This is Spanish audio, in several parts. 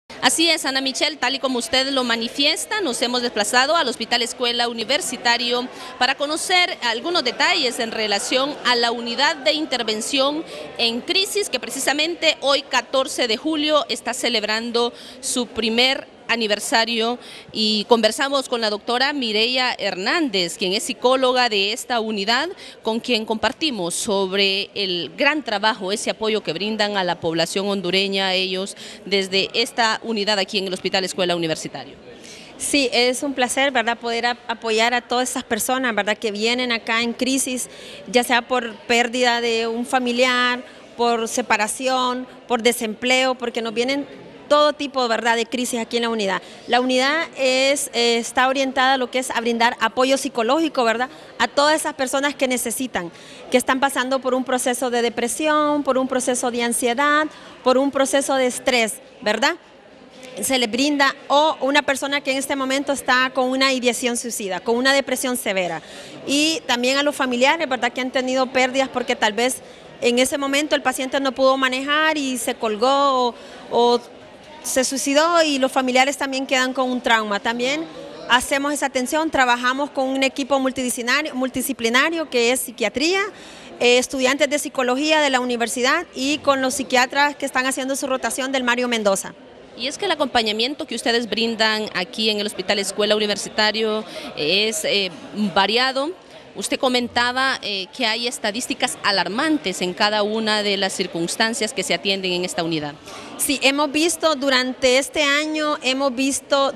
Así es, Ana Michelle, tal y como usted lo manifiesta, nos hemos desplazado al Hospital Escuela Universitario para conocer algunos detalles en relación a la unidad de intervención en crisis que precisamente hoy, 14 de julio, está celebrando su primer aniversario, y conversamos con la doctora Mireya Hernández, quien es psicóloga de esta unidad, con quien compartimos sobre el gran trabajo, ese apoyo que brindan a la población hondureña, ellos desde esta unidad aquí en el Hospital Escuela Universitario. Sí, es un placer, ¿verdad?, poder apoyar a todas esas personas, ¿verdad?, que vienen acá en crisis, ya sea por pérdida de un familiar, por separación, por desempleo, porque nos vienen todo tipo, ¿verdad?, de crisis aquí en la unidad. La unidad está orientada a lo que es a brindar apoyo psicológico, ¿verdad?, a todas esas personas que necesitan, que están pasando por un proceso de depresión, por un proceso de ansiedad, por un proceso de estrés, ¿verdad? Se les brinda, o una persona que en este momento está con una ideación suicida, con una depresión severa. Y también a los familiares, ¿verdad?, que han tenido pérdidas porque tal vez en ese momento el paciente no pudo manejar y se colgó o se suicidó, y los familiares también quedan con un trauma. También hacemos esa atención, trabajamos con un equipo multidisciplinario que es psiquiatría, estudiantes de psicología de la universidad y con los psiquiatras que están haciendo su rotación del Mario Mendoza. Y es que el acompañamiento que ustedes brindan aquí en el Hospital Escuela Universitario es variado. Usted comentaba que hay estadísticas alarmantes en cada una de las circunstancias que se atienden en esta unidad. Sí, hemos visto durante este año, hemos visto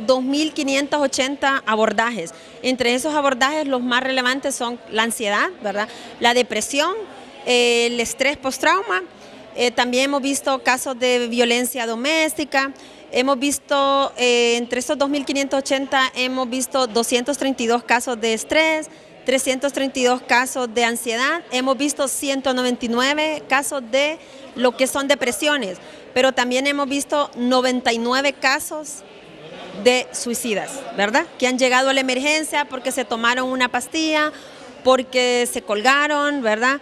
2.580 abordajes. Entre esos abordajes los más relevantes son la ansiedad, ¿verdad?, la depresión, el estrés postrauma. También hemos visto casos de violencia doméstica. Hemos visto, entre esos 2.580, hemos visto 232 casos de estrés, 332 casos de ansiedad, hemos visto 199 casos de lo que son depresiones, pero también hemos visto 99 casos de suicidas, ¿verdad?, que han llegado a la emergencia porque se tomaron una pastilla, porque se colgaron, ¿verdad?,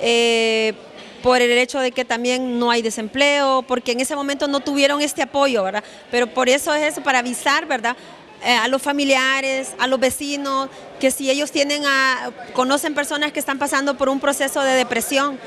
por el hecho de que también no hay desempleo, porque en ese momento no tuvieron este apoyo, ¿verdad? Pero por eso es eso, para avisar, ¿verdad?, a los familiares, a los vecinos, que si ellos conocen personas que están pasando por un proceso de depresión,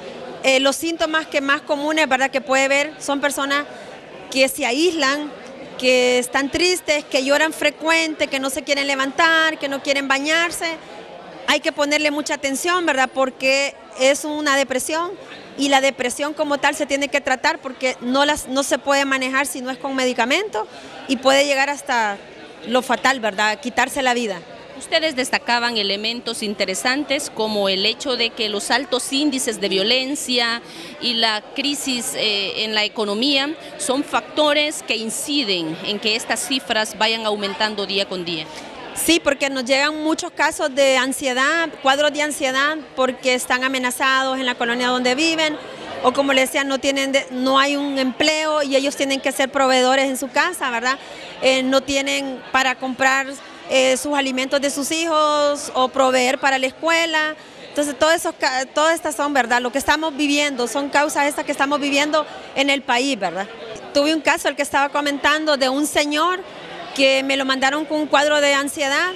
los síntomas que más comunes, ¿verdad?, que puede ver son personas que se aíslan, que están tristes, que lloran frecuente, que no se quieren levantar, que no quieren bañarse. Hay que ponerle mucha atención, ¿verdad?, porque es una depresión, y la depresión como tal se tiene que tratar porque no se puede manejar si no es con medicamento, y puede llegar hasta lo fatal, ¿verdad?, quitarse la vida. Ustedes destacaban elementos interesantes como el hecho de que los altos índices de violencia y la crisis en la economía son factores que inciden en que estas cifras vayan aumentando día con día. Sí, porque nos llegan muchos casos de ansiedad, cuadros de ansiedad, porque están amenazados en la colonia donde viven, o como les decía, no hay un empleo y ellos tienen que ser proveedores en su casa, ¿verdad? No tienen para comprar sus alimentos de sus hijos o proveer para la escuela. Entonces, todas estas son, ¿verdad?, lo que estamos viviendo, son causas estas que estamos viviendo en el país, ¿verdad? Tuve un caso, el que estaba comentando, de un señor que me lo mandaron con un cuadro de ansiedad,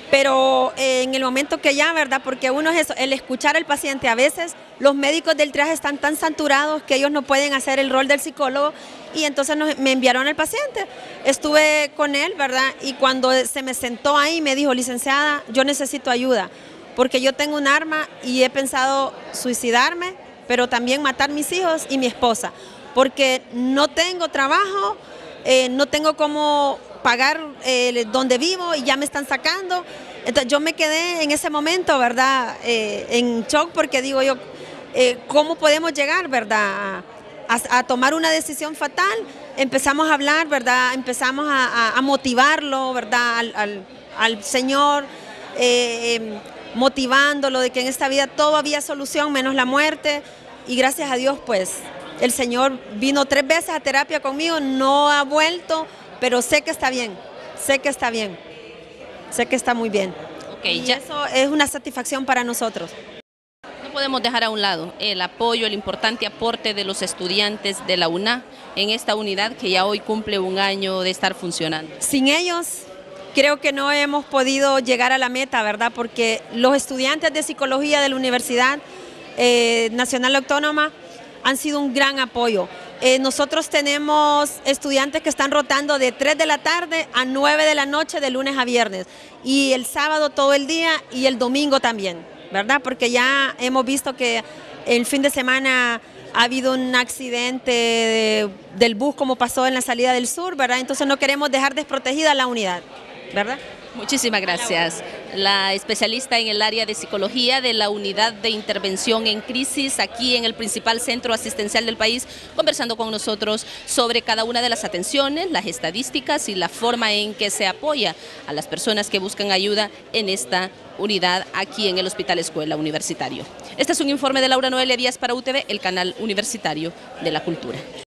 pero en el momento que ya, ¿verdad?, porque uno es eso, el escuchar al paciente. A veces los médicos del triaje están tan saturados que ellos no pueden hacer el rol del psicólogo, y entonces me enviaron al paciente. Estuve con él, ¿verdad?, y cuando se me sentó ahí me dijo: licenciada, yo necesito ayuda, porque yo tengo un arma y he pensado suicidarme, pero también matar a mis hijos y mi esposa, porque no tengo trabajo, no tengo cómo pagar donde vivo y ya me están sacando. Entonces yo me quedé en ese momento, ¿verdad?, en shock, porque digo yo, ¿cómo podemos llegar, ¿verdad?, a tomar una decisión fatal? Empezamos a hablar, ¿verdad?, empezamos a motivarlo, ¿verdad?, al Señor, motivándolo de que en esta vida todo había solución menos la muerte, y gracias a Dios, pues, el Señor vino 3 veces a terapia conmigo, no ha vuelto, pero sé que está bien, sé que está bien, sé que está muy bien. Okay, y eso es una satisfacción para nosotros. podemos dejar a un lado el apoyo, el importante aporte de los estudiantes de la UNA en esta unidad que ya hoy cumple un año de estar funcionando? Sin ellos, creo que no hemos podido llegar a la meta, ¿verdad? Porque los estudiantes de psicología de la Universidad Nacional Autónoma han sido un gran apoyo. Nosotros tenemos estudiantes que están rotando de 3 de la tarde a 9 de la noche de lunes a viernes, y el sábado todo el día y el domingo también, ¿verdad? Porque ya hemos visto que el fin de semana ha habido un accidente del bus, como pasó en la salida del sur, ¿verdad? Entonces no queremos dejar desprotegida la unidad, ¿verdad? Muchísimas gracias. La especialista en el área de psicología de la Unidad de Intervención en Crisis, aquí en el principal centro asistencial del país, conversando con nosotros sobre cada una de las atenciones, las estadísticas y la forma en que se apoya a las personas que buscan ayuda en esta unidad aquí en el Hospital Escuela Universitario. Este es un informe de Laura Noelia Díaz para UTV, el canal universitario de la cultura.